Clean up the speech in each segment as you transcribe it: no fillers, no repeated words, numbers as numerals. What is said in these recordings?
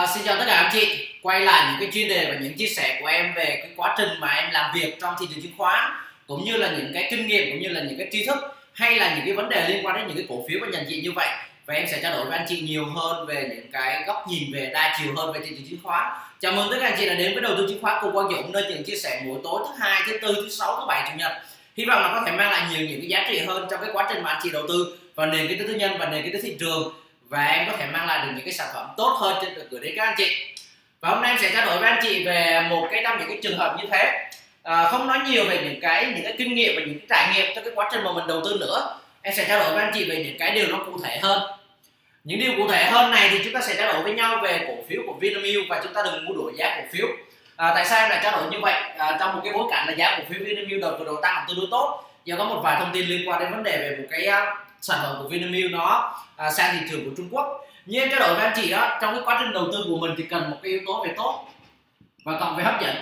Xin chào tất cả anh chị, quay lại những cái chuyên đề và những chia sẻ của em về cái quá trình mà em làm việc trong thị trường chứng khoán, cũng như là những cái kinh nghiệm, cũng như là những cái tri thức hay là những cái vấn đề liên quan đến những cái cổ phiếu và nhận diện như vậy. Và em sẽ trao đổi với anh chị nhiều hơn về những cái góc nhìn về đa chiều hơn về thị trường chứng khoán. Chào mừng tất cả anh chị đã đến với đầu tư chứng khoán cùng Quang Dũng, nơi những chia sẻ mỗi tối thứ hai, thứ tư, thứ sáu, thứ bảy, chủ nhật. Hy vọng là có thể mang lại nhiều những cái giá trị hơn trong cái quá trình mà anh chị đầu tư vào nền kinh tế tư nhân và nền kinh tế thị trường, và em có thể mang lại được những cái sản phẩm tốt hơn trên gửi đến các anh chị. Và hôm nay em sẽ trao đổi với anh chị về một cái trong những cái trường hợp như thế, không nói nhiều về những cái kinh nghiệm và những cái trải nghiệm trong cái quá trình mà mình đầu tư nữa. Em sẽ trao đổi với anh chị về những cái điều nó cụ thể hơn. Những điều cụ thể hơn này thì chúng ta sẽ trao đổi với nhau về cổ phiếu của Vinamilk, và chúng ta đừng mua đuổi giá cổ phiếu. Tại sao em lại trao đổi như vậy? Trong một cái bối cảnh là giá cổ phiếu Vinamilk đợt vừa rồi tăng tương đối tốt, do có một vài thông tin liên quan đến vấn đề về một cái sản phẩm của Vinamilk nó sang thị trường của Trung Quốc. Như em trao đổi với anh chị đó, trong cái quá trình đầu tư của mình thì cần một cái yếu tố về tốt và cộng về hấp dẫn.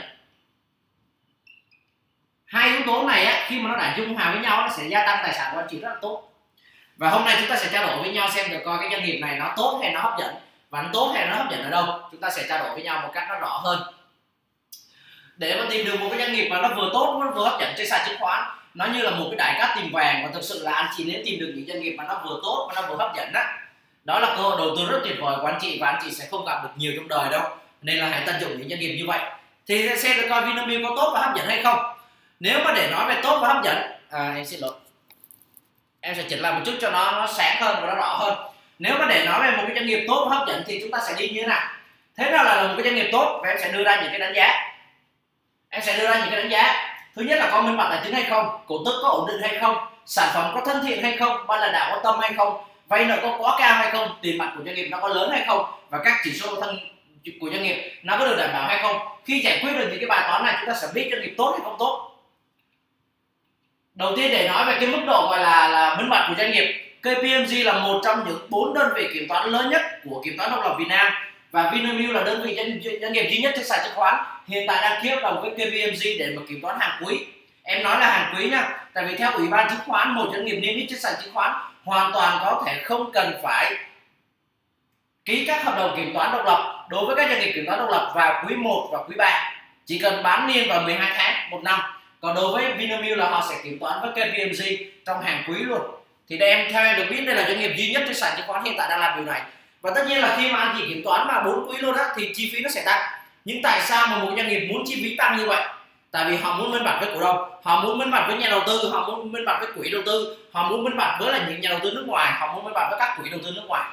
Hai yếu tố này á, khi mà nó đã dung hòa với nhau, nó sẽ gia tăng tài sản của anh chị rất là tốt. Và hôm nay chúng ta sẽ trao đổi với nhau xem được coi cái doanh nghiệp này nó tốt hay nó hấp dẫn, và nó tốt hay nó hấp dẫn ở đâu. Chúng ta sẽ trao đổi với nhau một cách nó rõ hơn để mà tìm được một cái doanh nghiệp mà nó vừa tốt, nó vừa hấp dẫn trên sàn chứng khoán. Nó như là một cái đại cát tìm vàng, và thực sự là anh chị nếu tìm được những doanh nghiệp mà nó vừa tốt và nó vừa hấp dẫn đó là cơ hội đầu tư rất tuyệt vời của anh chị, và anh chị sẽ không gặp được nhiều trong đời đâu. Nên là hãy tận dụng những doanh nghiệp như vậy. Thì xem được coi Vinamilk có tốt và hấp dẫn hay không. Nếu mà để nói về tốt và hấp dẫn, em xin lỗi, em sẽ chỉnh lại một chút cho nó sáng hơn và nó rõ hơn. Nếu mà để nói về một cái doanh nghiệp tốt và hấp dẫn thì chúng ta sẽ đi như thế nào? Thế nào là một cái doanh nghiệp tốt? Và em sẽ đưa ra những cái đánh giá. Thứ nhất là có minh bạch tài chính hay không, cổ tức có ổn định hay không, sản phẩm có thân thiện hay không, ban lãnh đạo có tâm hay không, vay nợ có quá cao hay không, tiền mặt của doanh nghiệp nó có lớn hay không, và các chỉ số thân của doanh nghiệp nó có được đảm bảo hay không. Khi giải quyết được những cái bài toán này, chúng ta sẽ biết doanh nghiệp tốt hay không tốt. Đầu tiên để nói về cái mức độ gọi là minh bạch của doanh nghiệp, KPMG là một trong những 4 đơn vị kiểm toán lớn nhất của kiểm toán độc lập Việt Nam, và Vinamilk là đơn vị doanh nghiệp duy nhất trên sàn chứng khoán hiện tại đang ký hợp đồng với KPMG để mà kiểm toán hàng quý. Em nói là hàng quý nha, tại vì theo Ủy ban chứng khoán, một doanh nghiệp niêm yết trên sàn chứng khoán hoàn toàn có thể không cần phải ký các hợp đồng kiểm toán độc lập đối với các doanh nghiệp kiểm toán độc lập vào quý 1 và quý 3, chỉ cần bán niên vào 12 tháng một năm. Còn đối với Vinamilk là họ sẽ kiểm toán với KPMG trong hàng quý luôn. Thì đây theo em được biết, đây là doanh nghiệp duy nhất trên sàn chứng khoán hiện tại đang làm điều này. Và tất nhiên là khi mà anh chị kiểm toán mà 4 quý luôn thì chi phí nó sẽ tăng. Nhưng tại sao mà một doanh nghiệp muốn chi phí tăng như vậy? Tại vì họ muốn minh bạch với cổ đông, họ muốn minh bạch với nhà đầu tư, họ muốn minh bạch với quỹ đầu tư, họ muốn minh bạch với là những nhà đầu tư nước ngoài, họ muốn minh bạch với các quỹ đầu tư nước ngoài.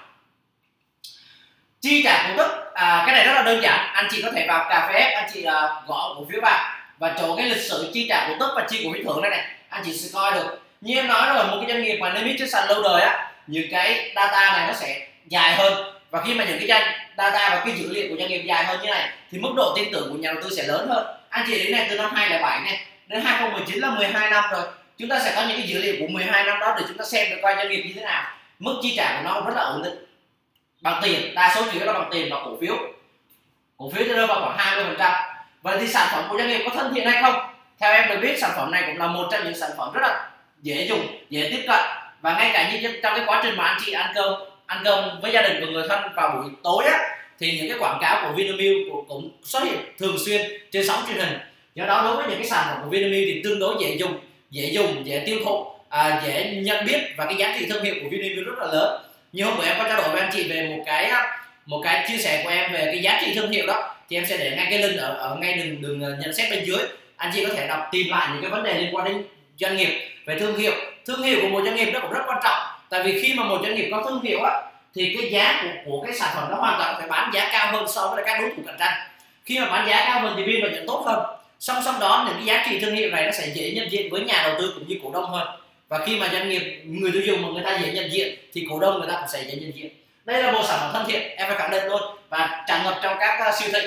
Chi trả cổ tức, cái này rất là đơn giản. Anh chị có thể vào cà phê, anh chị gõ cổ phiếu vào và chỗ cái lịch sử chi trả cổ tức và chi cổ phiếu thưởng này, anh chị sẽ coi được. Như em nói rồi, một cái doanh nghiệp mà niêm yết trên sàn lâu đời những cái data này nó sẽ dài hơn, và khi mà những cái data và cái dữ liệu của doanh nghiệp dài hơn như này thì mức độ tin tưởng của nhà đầu tư sẽ lớn hơn. Anh chị đến này từ năm 2007 này đến 2019 là 12 năm rồi, chúng ta sẽ có những cái dữ liệu của 12 năm đó để chúng ta xem được coi doanh nghiệp như thế nào. Mức chi trả của nó rất là ổn định, bằng tiền, đa số chủ yếu là bằng tiền và cổ phiếu thì rơi vào khoảng 20%. Vậy thì sản phẩm của doanh nghiệp có thân thiện hay không? Theo em được biết, sản phẩm này cũng là một trong những sản phẩm rất là dễ dùng, dễ tiếp cận, và ngay cả như trong cái quá trình mà anh chị ăn cơm với gia đình và người thân vào buổi tối thì những cái quảng cáo của Vinamilk cũng xuất hiện thường xuyên trên sóng truyền hình. Do đó đối với những cái sản phẩm của Vinamilk thì tương đối dễ dùng, dễ tiêu thụ, dễ nhận biết, và cái giá trị thương hiệu của Vinamilk rất là lớn. Như hôm bữa em có trao đổi với anh chị về một cái chia sẻ của em về cái giá trị thương hiệu đó, thì em sẽ để ngay cái link ở ngay đường nhận xét bên dưới. Anh chị có thể đọc tìm lại những cái vấn đề liên quan đến doanh nghiệp về thương hiệu. Thương hiệu của một doanh nghiệp nó cũng rất quan trọng, tại vì khi mà một doanh nghiệp có thương hiệu thì cái giá của cái sản phẩm đó hoàn toàn phải bán giá cao hơn so với các đối thủ cạnh tranh. Khi mà bán giá cao hơn thì biên lợi nhuận tốt hơn. Song song đó, những cái giá trị thương hiệu này nó sẽ dễ nhận diện với nhà đầu tư cũng như cổ đông hơn. Và khi mà doanh nghiệp, người tiêu dùng mà người ta dễ nhận diện thì cổ đông người ta cũng sẽ dễ nhận diện. Đây là một sản phẩm thân thiện, em phải khẳng định luôn, và tràn ngập trong các siêu thị.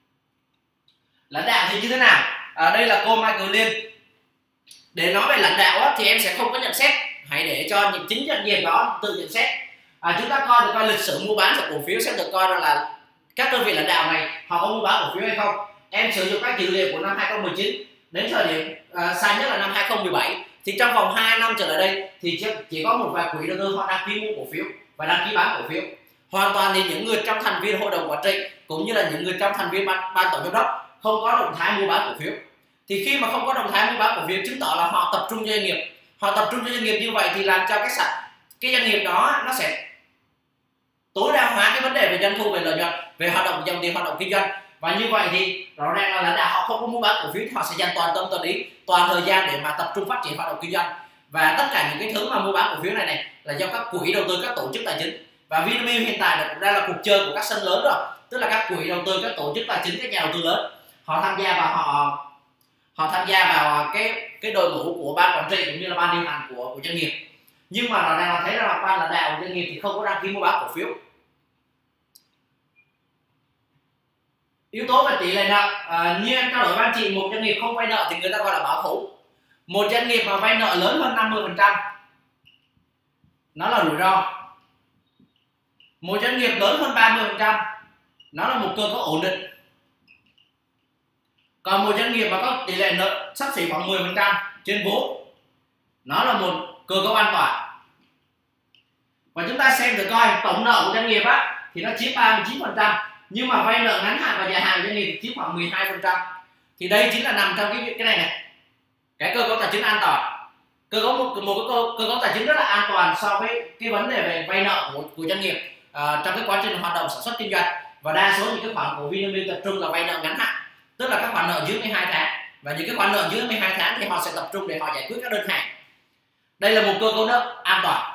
Lãnh đạo thì như thế nào? Đây là cô Michael Liên. Để nói về lãnh đạo thì em sẽ không có nhận xét, hãy để cho những chính doanh nghiệp đó tự nhận xét. Chúng ta coi lịch sử mua bán của cổ phiếu sẽ được coi là các đơn vị lãnh đạo này họ có mua bán cổ phiếu hay không. Em sử dụng các dữ liệu của năm 2019 đến thời điểm xa nhất là năm 2017, thì trong vòng 2 năm trở lại đây thì chỉ có một vài quỹ đầu tư họ đăng ký mua cổ phiếu và đăng ký bán cổ phiếu. Hoàn toàn thì những người trong thành viên hội đồng quản trị cũng như là những người trong thành viên ban tổng giám đốc không có động thái mua bán cổ phiếu. Thì khi mà không có động thái mua bán cổ phiếu chứng tỏ là họ tập trung cho doanh nghiệp. Họ tập trung cho doanh nghiệp như vậy thì làm cho cái doanh nghiệp đó nó sẽ tối đa hóa cái vấn đề về doanh thu, về lợi nhuận, về hoạt động dòng tiền, hoạt động kinh doanh. Và như vậy thì rõ ràng là lãnh đạo họ không có mua bán cổ phiếu, họ sẽ dành toàn tâm toàn ý, toàn thời gian để mà tập trung phát triển hoạt động kinh doanh. Và tất cả những cái thứ mà mua bán cổ phiếu này là do các quỹ đầu tư, các tổ chức tài chính. Và Vinamilk hiện tại cũng đang là cuộc chơi của các sân lớn rồi, tức là các quỹ đầu tư, các tổ chức tài chính, các nhà đầu tư lớn họ tham gia vào họ tham gia vào cái đội ngũ của ban quản trị cũng như là ban điều hành của doanh nghiệp. Nhưng mà rõ ràng là thấy rằng là ban lãnh đạo của doanh nghiệp thì không có đăng ký mua bán cổ phiếu. Yếu tố về tỷ lệ nợ, như em trao đổi với anh chị, một doanh nghiệp không vay nợ thì người ta gọi là bảo thủ. Một doanh nghiệp mà vay nợ lớn hơn 50% nó là rủi ro. Một doanh nghiệp lớn hơn 30% nó là một cơ cấu ổn định. Còn một doanh nghiệp mà có tỷ lệ nợ xấp xỉ khoảng 10% trên vốn nó là một cơ cấu an toàn. Và chúng ta xem được coi tổng nợ của doanh nghiệp á thì nó chiếm 39%, nhưng mà vay nợ ngắn hạn và dài hạn của doanh nghiệp thì chiếm khoảng 12%. Thì đây chính là nằm trong cái này, cái cơ cấu tài chính an toàn. Cơ cấu một cơ cấu tài chính rất là an toàn so với cái vấn đề về vay nợ của doanh nghiệp trong cái quá trình hoạt động sản xuất kinh doanh. Và đa số những cái khoản của Vinamilk tập trung là vay nợ ngắn hạn, tức là các khoản nợ dưới 12 tháng. Và những cái khoản nợ dưới 12 tháng thì họ sẽ tập trung để họ giải quyết các đơn hàng. Đây là một cơ cấu nợ an toàn.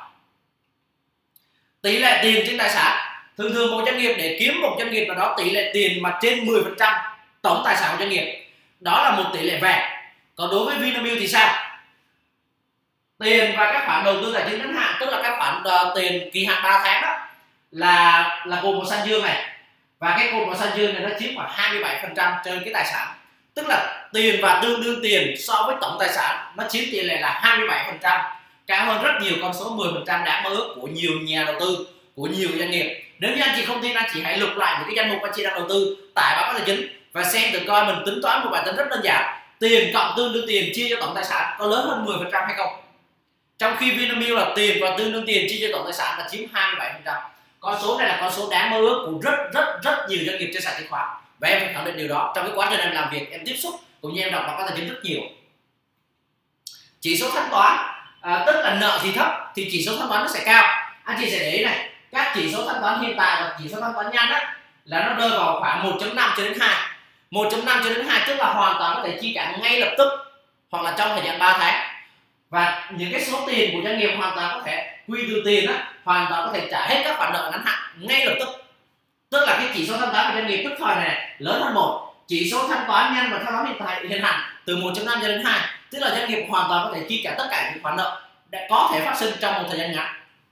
Tỷ lệ tiền trên tài sản, thường một doanh nghiệp để kiếm một doanh nghiệp nào đó tỷ lệ tiền mà trên 10% tổng tài sản của doanh nghiệp, đó là một tỷ lệ vàng. Còn đối với Vinamilk thì sao? Tiền và các khoản đầu tư tài chính ngắn hạn, tức là các khoản tiền kỳ hạn 3 tháng đó là cột màu xanh dương này, và cái cột màu xanh dương này nó chiếm khoảng 27% trên cái tài sản, tức là tiền và tương đương tiền so với tổng tài sản nó chiếm tỷ lệ là 27%, cao hơn rất nhiều con số 10% đáng mơ ước của nhiều nhà đầu tư, của nhiều doanh nghiệp. Nếu như anh chị không tin, anh chị hãy lục lại những cái danh mục anh chị đang đầu tư tại báo cáo tài chính và xem được coi mình tính toán một bài toán rất đơn giản: tiền cộng tương đương tiền chia cho tổng tài sản có lớn hơn 10% hay không. Trong khi Vinamilk là tiền và tương đương tiền chia cho tổng tài sản là chiếm 27%. Con số này là con số đáng mơ ước của rất nhiều doanh nghiệp trên sàn chứng khoán, và em phải khẳng định điều đó trong cái quá trình em làm việc, em tiếp xúc cũng như em đọc báo cáo tài chính rất nhiều. Chỉ số thanh toán, tức là nợ thì thấp thì chỉ số thanh toán nó sẽ cao. Anh chị sẽ để ý này, các chỉ số thanh toán hiện tại và chỉ số thanh toán nhanh á là nó rơi vào khoảng 1.5 cho đến 2. 1.5 cho đến 2 tức là hoàn toàn có thể chi trả ngay lập tức hoặc là trong thời gian 3 tháng. Và những cái số tiền của doanh nghiệp hoàn toàn có thể quy từ tiền á, hoàn toàn có thể trả hết các khoản nợ ngắn hạn ngay lập tức. Tức là cái chỉ số thanh toán của doanh nghiệp tức thời này lớn hơn 1. Chỉ số thanh toán nhanh và thanh toán hiện hành từ 1.5 cho đến 2, tức là doanh nghiệp hoàn toàn có thể chi trả tất cả những khoản nợ đã có thể phát sinh trong một thời gian ngắn.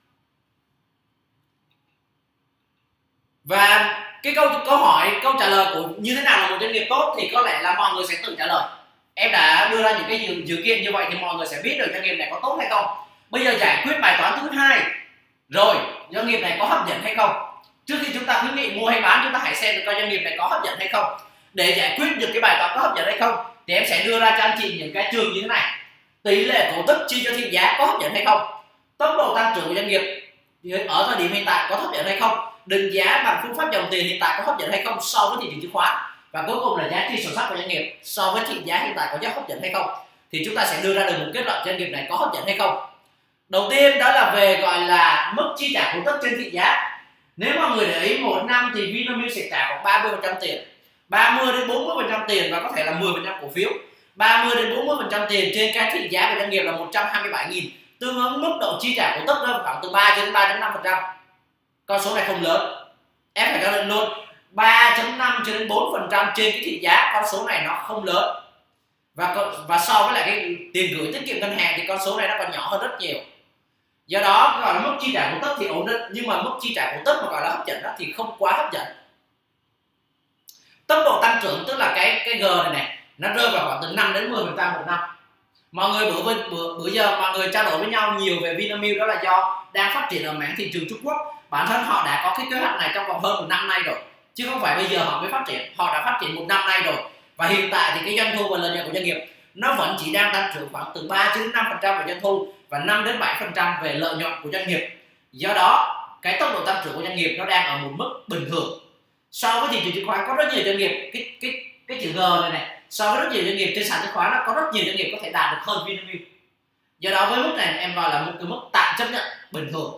Và cái câu hỏi, câu trả lời của như thế nào là một doanh nghiệp tốt thì có lẽ là mọi người sẽ tự trả lời. Em đã đưa ra những cái dự kiện như vậy thì mọi người sẽ biết được doanh nghiệp này có tốt hay không. Bây giờ giải quyết bài toán thứ hai rồi, doanh nghiệp này có hấp dẫn hay không. Trước khi chúng ta khuyến nghị mua hay bán, chúng ta hãy xem được coi doanh nghiệp này có hấp dẫn hay không. Để giải quyết được cái bài toán có hấp dẫn hay không thì em sẽ đưa ra cho anh chị những cái trường như thế này: tỷ lệ cổ tức chia cho thị giá có hấp dẫn hay không, tốc độ tăng trưởng của doanh nghiệp ở thời điểm hiện tại có hấp dẫn hay không, định giá bằng phương pháp dòng tiền hiện tại có hấp dẫn hay không so với thị trường chứng khoán, và cuối cùng là giá trị sổ sách của doanh nghiệp so với thị giá hiện tại có giá hấp dẫn hay không. Thì chúng ta sẽ đưa ra được một kết luận doanh nghiệp này có hấp dẫn hay không. Đầu tiên đó là về gọi là mức chi trả cổ tức trên thị giá. Nếu mà người để ý, một năm thì Vinamilk sẽ trả khoảng 30% tiền, 30 đến 40% tiền và có thể là 10% cổ phiếu. 30 đến 40% tiền trên cái thị giá của doanh nghiệp là 127.000, tương ứng mức độ chi trả cổ tức rơi khoảng từ 3 đến 3.5%. Con số này không lớn, em phải khẳng định luôn, 3.5 cho đến 4% trên cái thị giá, con số này nó không lớn. Và so với lại cái tiền gửi tiết kiệm ngân hàng thì con số này nó còn nhỏ hơn rất nhiều. Do đó gọi là mức chi trả cổ tức thì ổn định, nhưng mà mức chi trả cổ tức mà gọi là hấp dẫn đó thì không quá hấp dẫn. Tốc độ tăng trưởng tức là cái G này nó rơi vào khoảng từ 5 đến 10% một năm. Mọi người bữa giờ mọi người trao đổi với nhau nhiều về Vinamilk, đó là do đang phát triển ở mảng thị trường Trung Quốc. Bản thân họ đã có cái kế hoạch này trong vòng hơn 1 năm nay rồi, chứ không phải bây giờ họ mới phát triển. Họ đã phát triển 1 năm nay rồi, và hiện tại thì cái doanh thu và lợi nhuận của doanh nghiệp nó vẫn chỉ đang tăng trưởng khoảng từ 3 đến 5% về doanh thu và 5 đến 7% về lợi nhuận của doanh nghiệp. Do đó cái tốc độ tăng trưởng của doanh nghiệp nó đang ở một mức bình thường. So với thị trường chứng khoán có rất nhiều doanh nghiệp, cái chữ G này so với rất nhiều doanh nghiệp trên sàn chứng khoán nó có rất nhiều doanh nghiệp có thể đạt được hơn Vinamilk. Do đó với mức này em gọi là một cái mức tạm chấp nhận bình thường.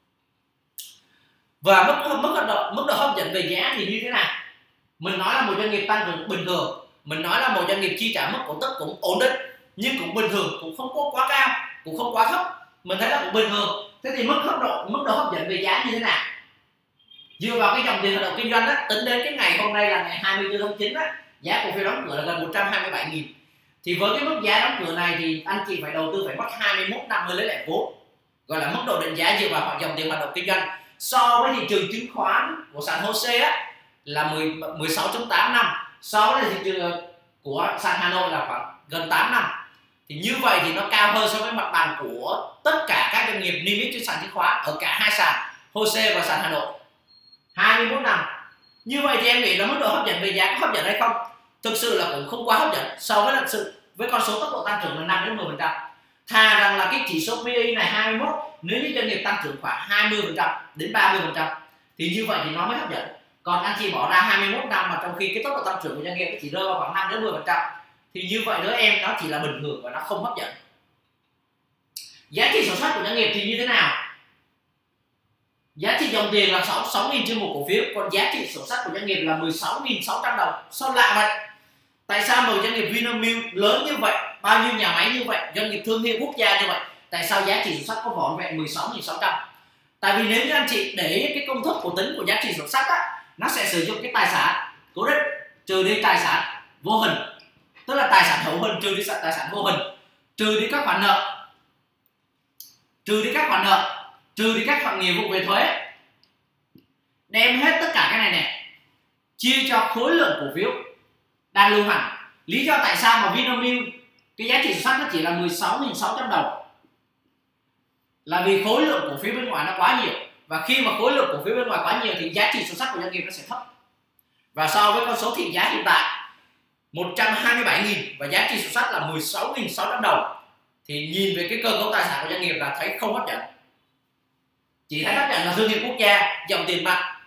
Và mức độ hấp dẫn về giá thì như thế nào? Mình nói là một doanh nghiệp tăng trưởng bình thường, mình nói là một doanh nghiệp chi trả mức cổ tức cũng ổn định nhưng cũng bình thường, cũng không có quá cao cũng không quá thấp, mình thấy là cũng bình thường. Thế thì mức độ hấp dẫn về giá như thế nào? Dựa vào cái dòng tiền hoạt động kinh doanh đó, tính đến cái ngày hôm nay là ngày 24 tháng 9 đó, giá cổ phiếu đóng cửa là gần 127.000. Thì với cái mức giá đóng cửa này thì anh chị phải đầu tư phải mất 21 năm mới lấy lại vốn, gọi là mức độ định giá dựa vào dòng tiền hoạt động kinh doanh. So với thị trường chứng khoán của sàn HOSE á là 16.8 năm, so với thị trường của sàn Hà Nội là khoảng gần 8 năm. Thì như vậy thì nó cao hơn so với mặt bằng của tất cả các doanh nghiệp niêm yết trên sàn chứng khoán ở cả hai sàn HOSE và sàn Hà Nội. 21 năm. Như vậy thì em nghĩ là mức độ hấp dẫn về giá có hấp dẫn hay không? Thực sự là cũng không quá hấp dẫn so với con số tốc độ tăng trưởng là 5 đến 10%. Thà rằng là cái chỉ số PE này 21, nếu như doanh nghiệp tăng trưởng khoảng 20% đến 30% thì như vậy thì nó mới hấp dẫn. Còn anh chị bỏ ra 21 năm mà trong khi cái tốc độ tăng trưởng của doanh nghiệp chỉ rơi vào khoảng 5 đến 10% thì như vậy đối em nó chỉ là bình thường và nó không hấp dẫn. Giá trị sản xuất của doanh nghiệp thì như thế nào? Giá trị dòng tiền là 6.000 trên một cổ phiếu, còn giá trị sổ sách của doanh nghiệp là 16.600 đồng. Sao lạ vậy? Tại sao một doanh nghiệp Vinamilk lớn như vậy, bao nhiêu nhà máy như vậy, doanh nghiệp thương hiệu quốc gia như vậy, tại sao giá trị sổ sách có vỏn vẹn 16.600? Tại vì nếu như anh chị để cái công thức của tính của giá trị sổ sách á, nó sẽ sử dụng cái tài sản cố định trừ đi tài sản vô hình, tức là tài sản hữu hình trừ đi tài sản vô hình, trừ đi các khoản nợ, trừ đi các khoản nghĩa vụ về thuế, đem hết tất cả cái này nè chia cho khối lượng cổ phiếu đang lưu hành. Lý do tại sao mà Vinamilk cái giá trị sổ sách nó chỉ là 16.600 đồng là vì khối lượng cổ phiếu bên ngoài nó quá nhiều, và khi mà khối lượng cổ phiếu bên ngoài quá nhiều thì giá trị sổ sách của doanh nghiệp nó sẽ thấp. Và so với con số thị giá hiện tại 127.000 và giá trị sổ sách là 16.600 đồng thì nhìn về cái cơ cấu tài sản của doanh nghiệp là thấy không hấp dẫn. Chỉ thấy hấp dẫn là thương hiệu quốc gia, dòng tiền mặt.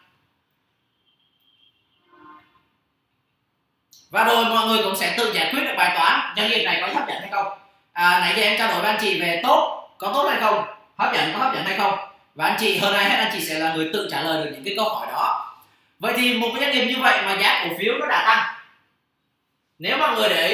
Và rồi mọi người cũng sẽ tự giải quyết được bài toán doanh nghiệp này có hấp dẫn hay không. Nãy giờ em trao đổi với anh chị về có tốt hay không, có hấp dẫn hay không, và anh chị hơn ai hết anh chị sẽ là người tự trả lời được những cái câu hỏi đó. Vậy thì một cái doanh nghiệp như vậy mà giá cổ phiếu nó đã tăng, nếu mà người để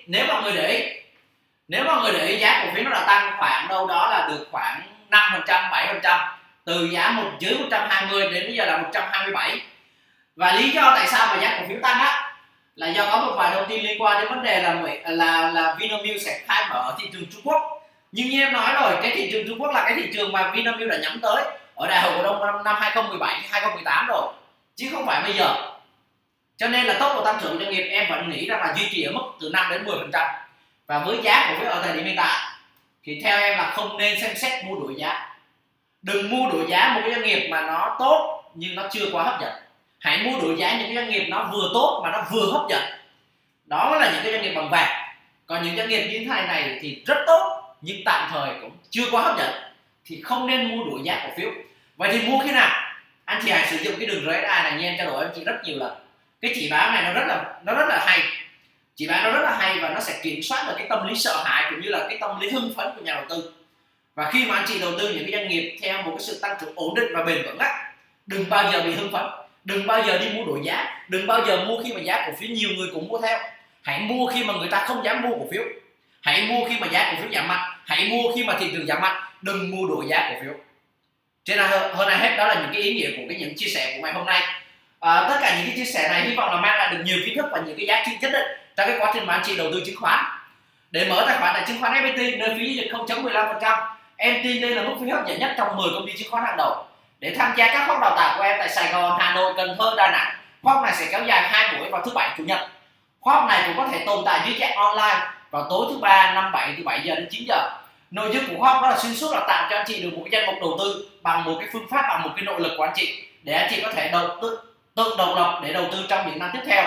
ý giá cổ phiếu nó đã tăng khoảng đâu đó là được khoảng 5%, 7%, từ giá dưới 120 đến bây giờ là 127. Và lý do tại sao mà giá cổ phiếu tăng á là do có một vài thông tin liên quan đến vấn đề là Vinamilk sẽ khai mở ở thị trường Trung Quốc. Nhưng như em nói rồi, cái thị trường Trung Quốc là cái thị trường mà Vinamilk đã nhắm tới ở đại hội cổ đông năm 2017, 2018 rồi, chứ không phải bây giờ. Cho nên là tốc độ tăng trưởng của doanh nghiệp em vẫn nghĩ rằng là duy trì ở mức từ 5 đến 10%. Và với giá cổ phiếu ở thời điểm hiện tại thì theo em là không nên xem xét mua đổi giá. Đừng mua đổi giá một cái doanh nghiệp mà nó tốt nhưng nó chưa quá hấp dẫn. Hãy mua đổi giá những cái doanh nghiệp nó vừa tốt mà nó vừa hấp dẫn. Đó là những cái doanh nghiệp bằng vàng. Còn những doanh nghiệp như thế này thì rất tốt nhưng tạm thời cũng chưa quá hấp dẫn thì không nên mua đổi giá cổ phiếu. Vậy thì mua khi nào? Anh chị hãy sử dụng cái đường RSI này như em trao đổi anh chị rất nhiều lần. Cái chỉ báo này nó rất là hay. Chỉ báo nó rất là hay và nó sẽ kiểm soát được cái tâm lý sợ hãi cũng như là cái tâm lý hưng phấn của nhà đầu tư. Và khi mà anh chị đầu tư những cái doanh nghiệp theo một cái sự tăng trưởng ổn định và bền vững á, đừng bao giờ bị hưng phấn, đừng bao giờ đi mua đổi giá, đừng bao giờ mua khi mà giá cổ phiếu nhiều người cũng mua theo. Hãy mua khi mà người ta không dám mua cổ phiếu. Hãy mua khi mà giá cổ phiếu giảm mạnh, hãy mua khi mà thị trường giảm mạnh, đừng mua đổi giá cổ phiếu. Trên hơn ai hết đó là những cái ý nghĩa của những chia sẻ của ngày hôm nay. Tất cả những cái chia sẻ này hy vọng là mang lại được nhiều kiến thức và những cái giá trị nhất định trong cái quá trình mà anh chị đầu tư chứng khoán. Để mở tài khoản tại chứng khoán FPT nơi phí giao dịch 0.15%, em tin đây là mức phí hấp dẫn nhất trong 10 công ty chứng khoán hàng đầu. Để tham gia các khóa đào tạo của em tại Sài Gòn, Hà Nội, Cần Thơ, Đà Nẵng, khóa học này sẽ kéo dài 2 buổi vào thứ Bảy, Chủ nhật. Khóa học này cũng có thể tồn tại dưới chat online vào tối thứ Ba, 5, 7 từ 7 giờ đến 9 giờ. Nội dung của khóa học đó là xuyên suốt là tạo cho anh chị được một cái danh mục đầu tư bằng một cái phương pháp, bằng một cái nội lực của anh chị để anh chị có thể tự độc lập để đầu tư trong những năm tiếp theo.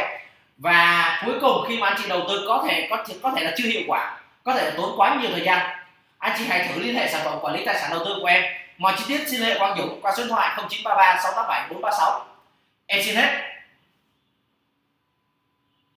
Và cuối cùng khi mà anh chị đầu tư có thể là chưa hiệu quả, có thể là tốn quá nhiều thời gian, anh chị hãy thử liên hệ sản phẩm quản lý tài sản đầu tư của em Mọi chi tiết xin liên hệ Quang Dũng qua số điện thoại 0933 687 436. Em xin hết.